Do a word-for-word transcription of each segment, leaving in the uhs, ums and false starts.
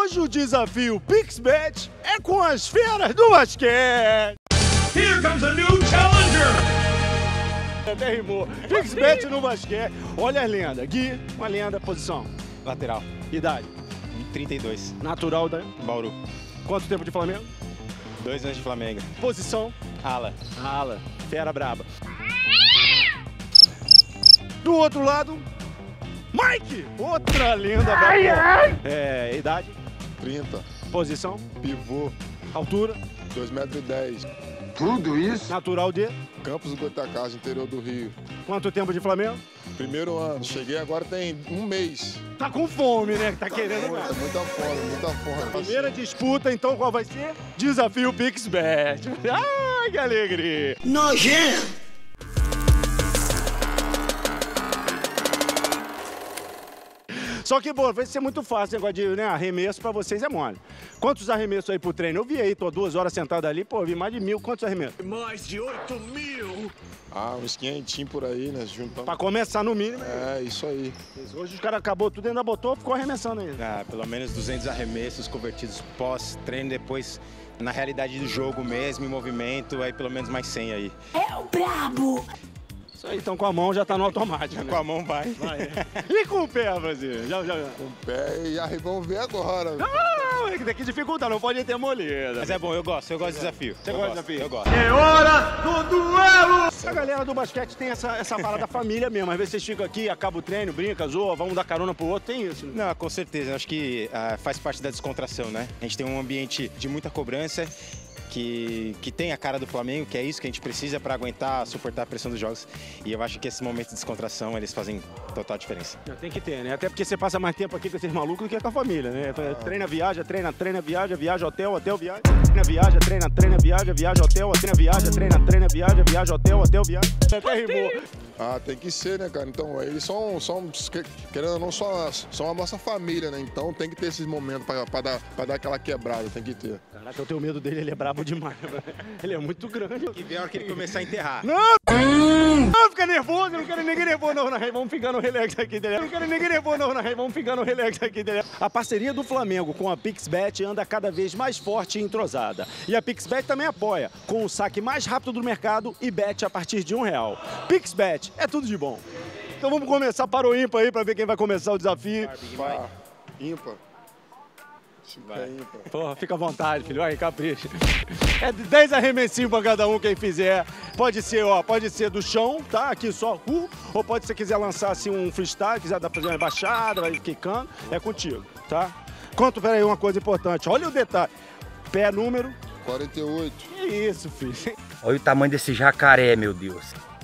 Hoje o desafio PixBet é com as feras do basquete. Here comes a new challenger! Até rimou. PixBet no basquete. Olha a lenda. Gui, uma lenda, posição. Lateral. Idade. trinta e dois. Natural da Bauru. Quanto tempo de Flamengo? Dois anos de Flamengo. Posição. Ala. Ala. Fera braba. Do outro lado, Mike. Outra lenda braba. É, idade. trinta. Posição. Pivô. Altura. dois metros e dez. Tudo isso? Natural de. Campos do Goitacazes, interior do Rio. Quanto tempo de Flamengo? Primeiro ano. Cheguei agora tem um mês. Tá com fome, né? Tá querendo Muita, mais. muita fome, muita fome. Primeira disputa, então qual vai ser? Desafio PixBet. Ai, que alegria. Nojento! Só que, pô, vai ser muito fácil, negócio de né, arremesso pra vocês é mole. Quantos arremessos aí pro treino? Eu vi aí, tô duas horas sentado ali, pô, vi mais de mil. Quantos arremessos? Mais de oito mil! Ah, uns quinhentinhos por aí, né? Juntando. Pra começar no mínimo. É, isso aí. Hoje os caras acabou tudo, ainda botou, ficou arremessando aí. Ah, pelo menos duzentos arremessos convertidos pós-treino, depois na realidade do jogo mesmo, em movimento, aí pelo menos mais cem aí. É o brabo! Isso aí, então com a mão já tá no automático. Né? Com a mão vai. Vai, é. E com o pé, Brasil? Já, já. Com o pé e aí vamos ver agora. Ah, é que daqui dificulta, não pode ter moleza. Mas é bom, eu gosto, eu gosto do desafio. Você eu gosta do gosto, desafio? Eu gosto. É hora do duelo! A galera do basquete tem essa, essa parada família mesmo. Às vezes vocês ficam aqui, acaba o treino, brinca, zoa, vamos dar carona pro outro, tem isso? Não, com certeza. Eu acho que ah, faz parte da descontração, né? A gente tem um ambiente de muita cobrança, que, que tem a cara do Flamengo, que é isso que a gente precisa para aguentar, suportar a pressão dos jogos. E eu acho que esse momento de descontração, eles fazem total diferença. Tem que ter, né? Até porque você passa mais tempo aqui com esses malucos do que com a família, né? Treina, viaja, treina, treina, viaja, viaja, hotel, hotel, viaja. Treina, viaja, treina, treina, viaja, viaja, hotel, treina, viaja, treina, treina, viaja, viaja, hotel, hotel, viaja. Até rimou. Ah, tem que ser, né, cara? Então, eles são, são querendo ou não, são, são a nossa família, né? Então tem que ter esses momentos pra, pra, dar, pra dar aquela quebrada, tem que ter. Caraca, eu tenho medo dele, ele é brabo demais. Ele é muito grande. E vem a hora que ele começar a enterrar. Não! Não, fica nervoso, eu não quero ninguém nervoso não, na Vamos ficar no relax aqui dele. Eu não quero ninguém nervoso não, na Vamos ficar no relax aqui dele. A parceria do Flamengo com a PixBet anda cada vez mais forte e entrosada. E a PixBet também apoia, com o saque mais rápido do mercado e bet a partir de um real. PixBet é tudo de bom. Então vamos começar para o ímpar aí, para ver quem vai começar o desafio. Vai. Ímpar. Vai. É ímpar. Porra, fica à vontade, filho. Aí, capricha. É de dez arremessinhos pra cada um, quem fizer. Pode ser, ó, pode ser do chão, tá? Aqui só, uh, ou pode ser quiser lançar assim um freestyle, quiser dar pra fazer uma baixada, vai quicando, é contigo, tá? Conta, peraí, uma coisa importante. Olha o detalhe. Pé número. quarenta e oito. Que isso, filho. Olha o tamanho desse jacaré, meu Deus.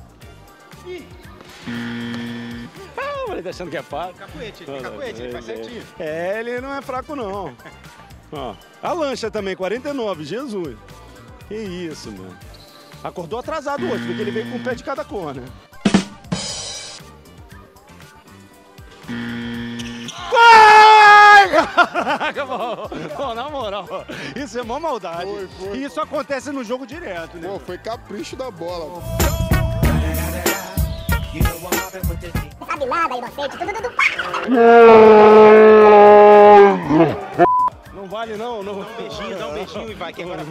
Ah, ele tá achando que é fácil. Cacuete, ele tem cacuete, ele faz certinho. É, ele não é fraco, não. Ó, a lancha também, quarenta e nove, Jesus. Que isso, mano. Acordou atrasado hoje, porque ele veio com um pé de cada cor, né? Ai, caraca, mano. Pô, na moral, isso é mó maldade. Foi, foi. E isso acontece no jogo direto, né? Pô, foi capricho da bola. Sabe nada, inocente, tudo, tudo. Não vale não, não. Dá um beijinho, dá um beijinho e vai, que agora...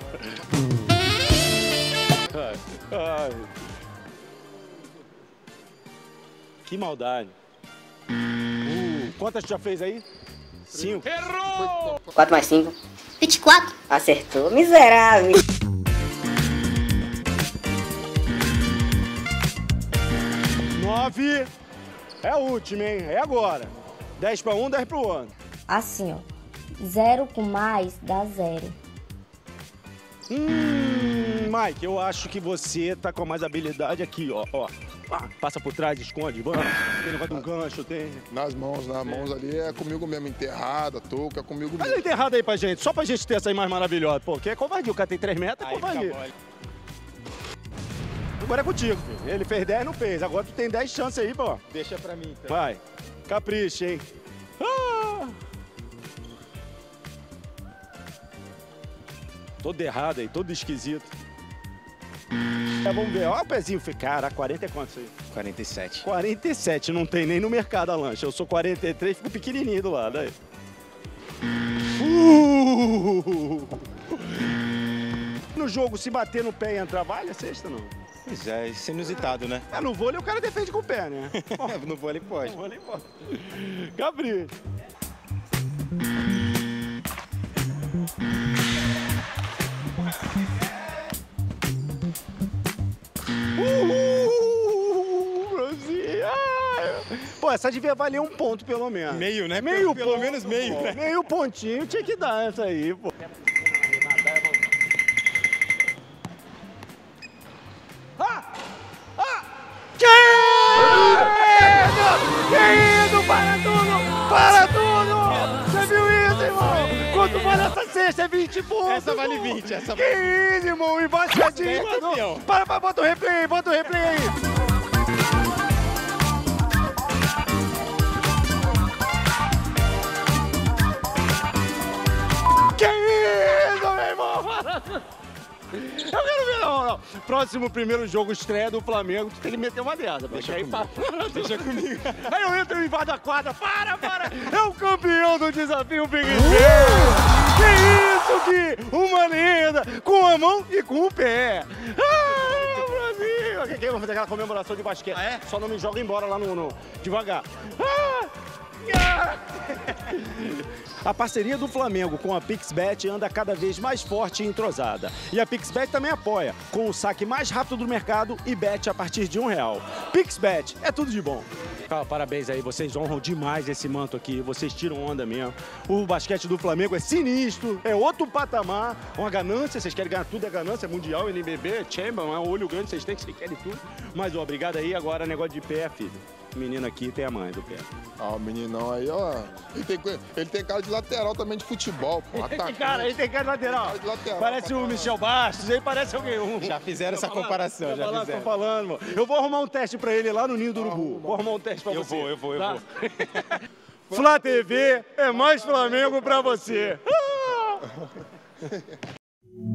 Ai, ai. Que maldade. Uh, quantas tu já fez aí? Cinco. Errou! quatro mais cinco. vinte e quatro. Acertou, miserável. Nove. É a última, hein? É agora. Dez pra um, dez pro outro. Assim, ó. Zero com mais dá zero. Hum, Mike, eu acho que você tá com mais habilidade aqui, ó. ó. Ah, passa por trás, esconde, vamos. Tem negócio de um gancho, tem. Nas mãos, nas mãos ali é comigo mesmo, enterrada, touca, é comigo Faz mesmo. ele errado aí pra gente, só pra gente ter essa aí mais maravilhosa. Pô, que é covardia, o cara tem três metros, é Aí fica covardia. mole. Agora é contigo, filho. Ele fez dez, não fez. Agora tu tem dez chances aí, pô. Deixa pra mim, então. Vai. Capricha, hein? Ah! Todo errado aí, todo esquisito. É, vamos ver. Olha o pezinho. Cara, quarenta é quanto isso aí? quarenta e sete. quarenta e sete, não tem nem no mercado a lancha. Eu sou quarenta e três, fico pequenininho do lado aí. Uh! No jogo, se bater no pé e entrar, vale a cesta, não? Pois é, isso é inusitado, né? É, no vôlei o cara defende com o pé, né? No vôlei pode. No vôlei pode. Gabriel. Uhul! Brasil! Ai. Pô, essa devia valer um ponto, pelo menos. Meio, né? Meio Pelo ponto, menos meio, pô. né? Meio pontinho tinha que dar essa aí, pô. Ah! Ah! Que isso? Que isso? Para tudo! Para tudo! Você viu isso, irmão? Quanto vale essa cesta? É vinte pontos. Essa vale irmão. vinte, essa Que vale isso, irmão? Embaixadinho, É mano. campeão. Para, para, bota o replay aí, bota o replay aí. Que isso, meu irmão? Eu quero ver, não, não. Próximo primeiro jogo, estreia do Flamengo, tu tem que meter uma dessa. Deixa aí, comigo. para. Deixa comigo. Aí eu entro e invado a quadra. Para, para. É o campeão do desafio Big Deal. Que isso, Gui? Uma lenda. Com a mão e com o pé. Ah, Brasil. Aqui, vamos fazer aquela comemoração de basquete. Ah, é? Só não me joga embora lá no... no... Devagar. Ah! Ah! A parceria do Flamengo com a PixBet anda cada vez mais forte e entrosada. E a PixBet também apoia, com o saque mais rápido do mercado e bet a partir de um real. PixBet, é tudo de bom. Cara, parabéns aí, vocês honram demais esse manto aqui, vocês tiram onda mesmo. O basquete do Flamengo é sinistro, é outro patamar, uma ganância, vocês querem ganhar tudo, é ganância, mundial, N B B, Chamber, é um olho grande, vocês têm que vocês querem tudo. Mas, ó, obrigado aí, agora negócio de pé, filho. O menino aqui tem a mãe do pé. Ah, o meninão aí, ó. Ele tem, ele tem cara de lateral também de futebol, pô. Esse cara, ele tem cara de lateral. Cara de lateral, Parece o Michel Bastos, ele parece alguém. Um... Já fizeram essa comparação, Tô já falando, fizeram. Tô falando, mano. Eu vou arrumar um teste pra ele lá no Ninho do Urubu. Vou arrumar um teste pra Eu você. vou, eu vou, eu tá? vou. Flá T V é mais Flamengo pra você. Ah!